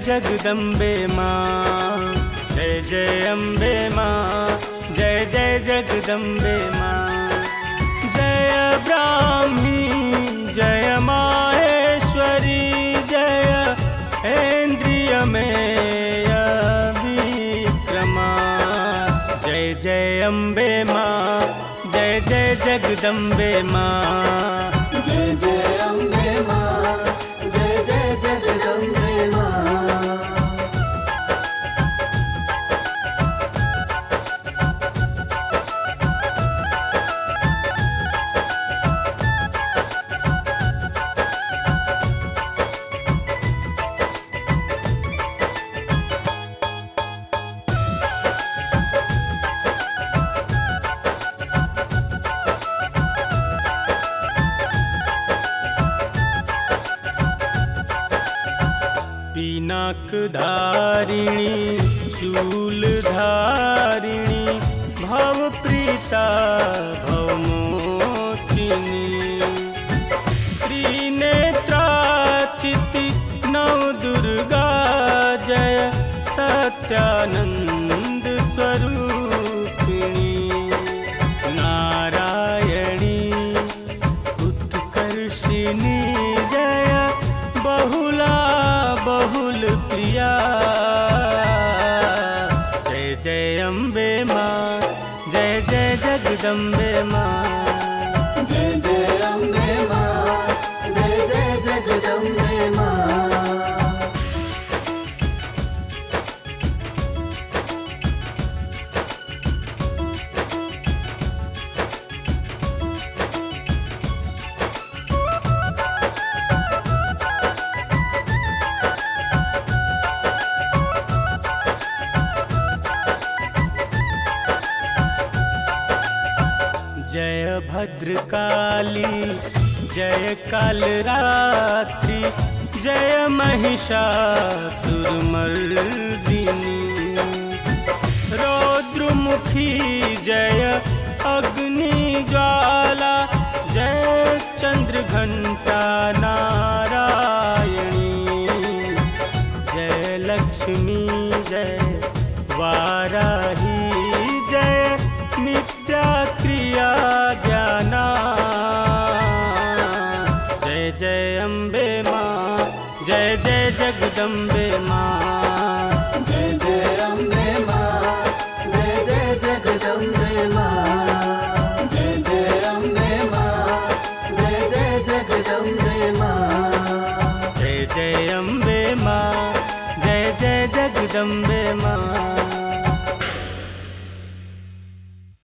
जगदम्बे माँ, जय जय अम्बे माँ, जय जय जगदम्बे माँ। जय ब्राह्मी जय माहेश्वरी, जय ऐन्द्रियमेय विक्रमा। जय जय अम्बे माँ, जय जय जगदम्बे माँ, जय जय अम्बे माँ, जय जय जगदम्बे माँ। पिनाक धारिणी शूल धारिणी, भव प्रीता भव मोचिनी। त्रिनेत्रा चिति नव दुर्गा, जय सत्यानंद स्वरूपिणी। नारायणी उत्कर्षिणी, जय बहुला बहुल प्रिया। जय जय अम्बे माँ, जय जय जगदम्बे माँ, जय जय अम्बे माँ, जय जय जगदम्बे माँ। जय भद्रकाली जय कालरात्रि, जय महिषासुरमर्दिनी। रौद्रमुखी जय अग्निज्वाला, जय चंद्रघंटा नारायणी। जय लक्ष्मी जय वाराही, जय नित्या क्रिया ज्ञाना। जय जय अम्बे माँ, जय जय जगदम्बे माँ, जय जय अम्बे माँ, जय जय जगदम्बे माँ। जय जय अम्बे माँ, जय जय जगदम्बे माँ। जय जय अम्बे माँ, जय जय जगदम्बे